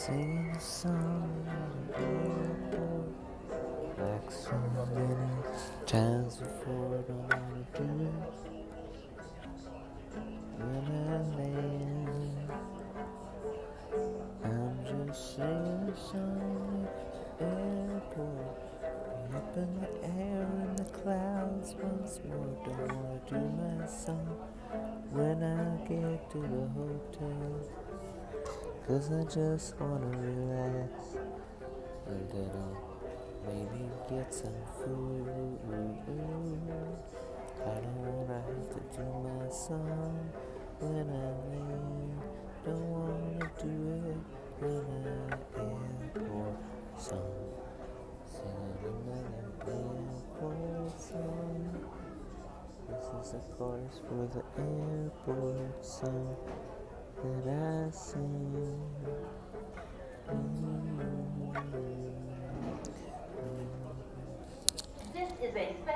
Sing a song at an airport, like so many times before. Don't wanna do it when I land. I'm just singing a song at the airport, be up in the air in the clouds once more. Don't wanna do my song when I get to the hotel, 'cause I just wanna relax a little, maybe get some food. I don't wanna have to do my song when I land. Don't wanna do it when I airport song. Singing another airport song. This is the chorus for the airport song that I sing. This is a